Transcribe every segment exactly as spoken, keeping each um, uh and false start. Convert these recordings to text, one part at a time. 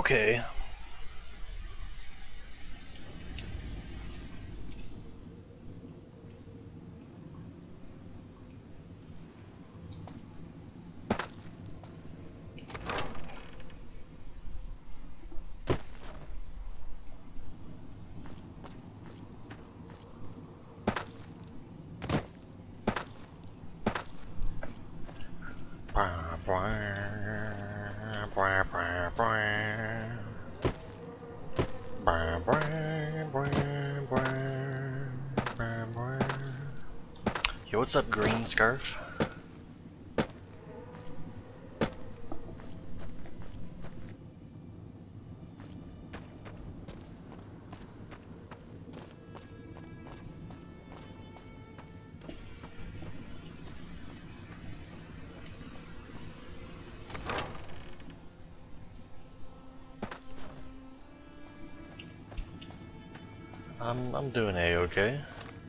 okay. Yo, what's up, green scarf? I'm I'm doing a-okay.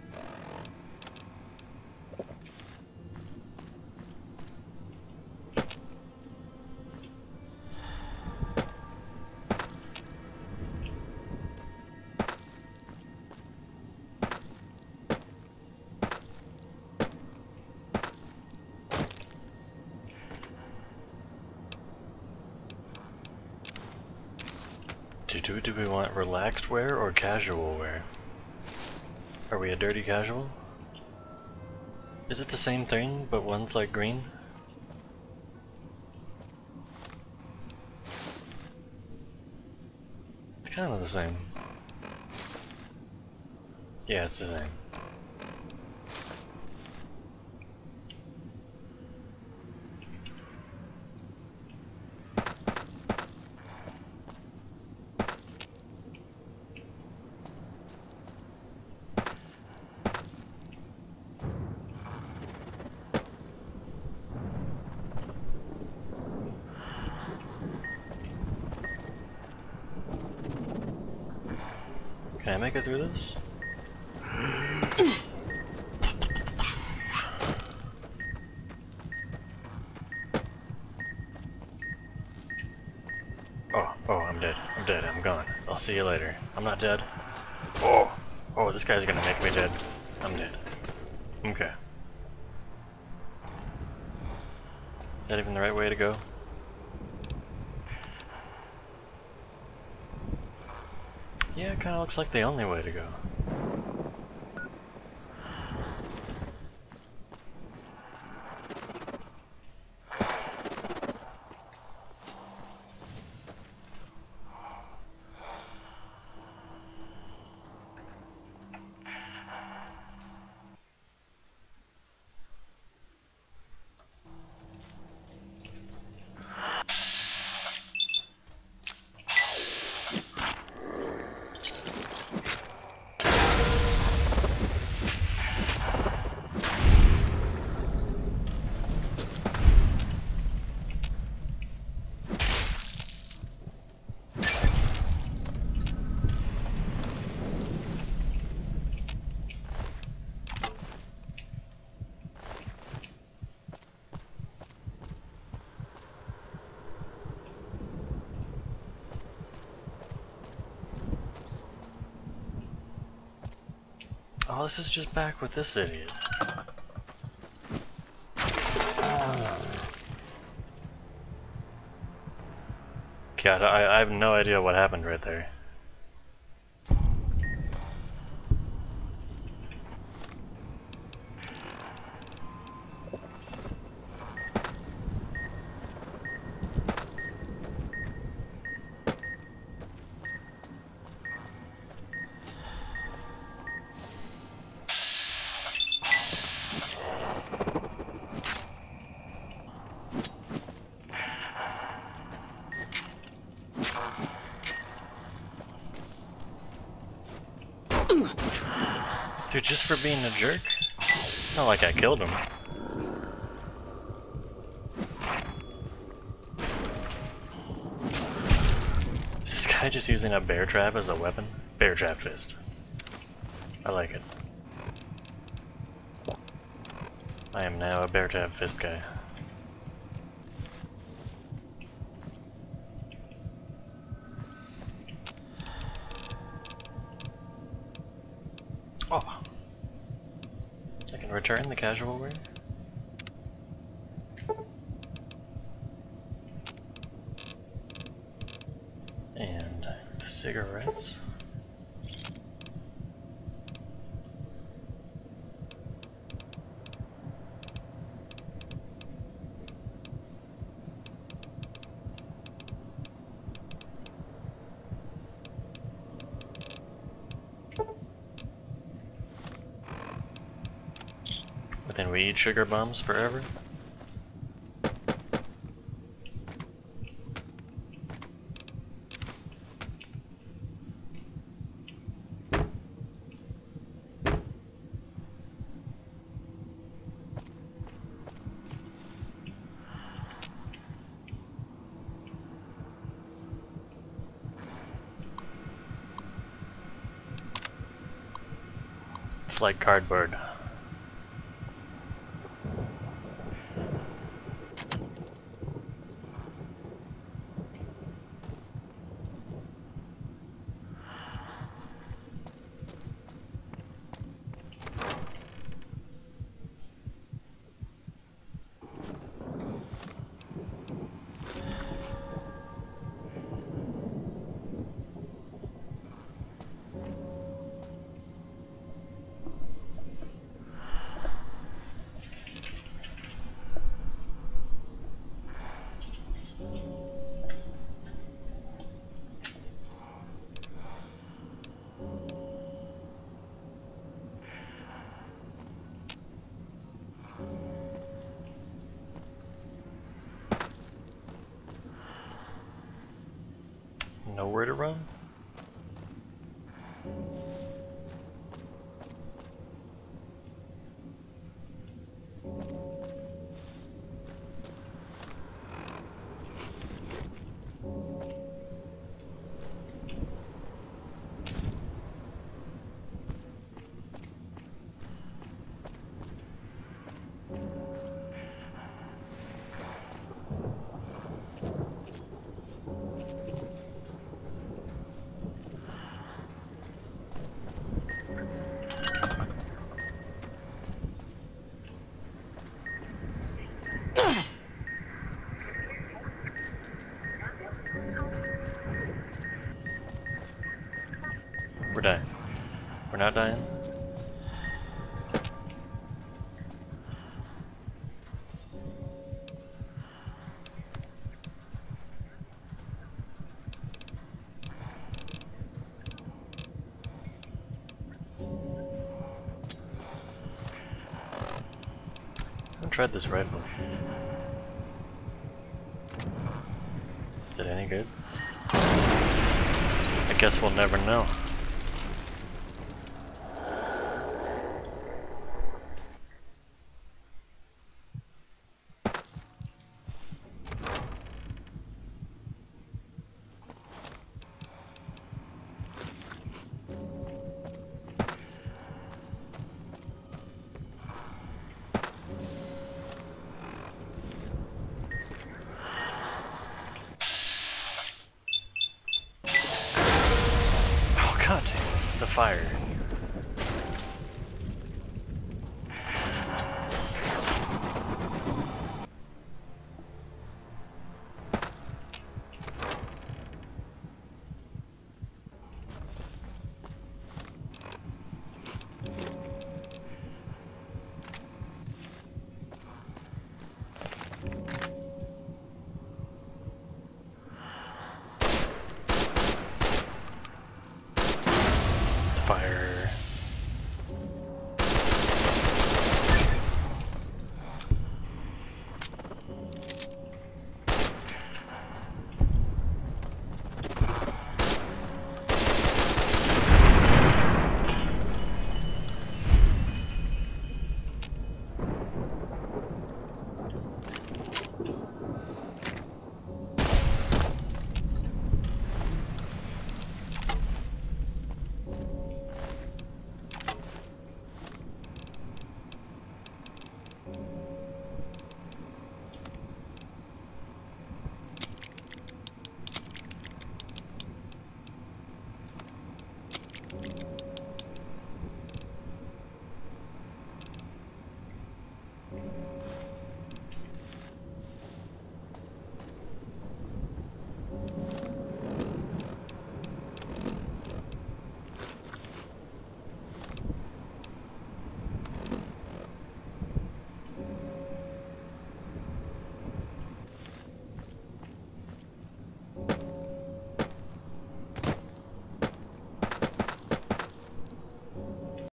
Do, do, do we want relaxed wear or casual wear? Are we a dirty casual? Is it the same thing, but one's like green? It's kind of the same. Yeah, it's the same. Can I make it through this? Oh, oh, I'm dead. I'm dead. I'm gone. I'll see you later. I'm not dead. Oh, oh, this guy's gonna make me dead. I'm dead. Okay. Is that even the right way to go? Yeah, it kinda looks like the only way to go. Oh, this is just back with this idiot. God, I, I have no idea what happened right there. Dude, just for being a jerk? It's not like I killed him. Is this guy just using a bear trap as a weapon? Bear trap fist. I like it. I am now a bear trap fist guy. return the casual wear. And cigarettes. But then we eat sugar bombs forever. It's like cardboard. Nowhere to run? We're dying. We're not dying. I haven't tried this rifle. Is it any good? I guess we'll never know. The fire.